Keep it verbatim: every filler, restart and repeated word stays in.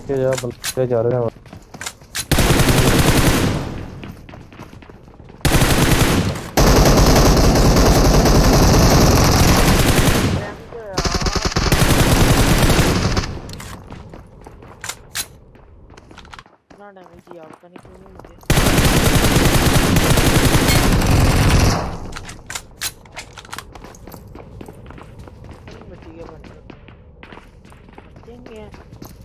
के जा बंदे जा रहे हैं। इतना डैमेज दिया पता नहीं क्यों मुझे। बच्ची के बंदे बच्चे हैं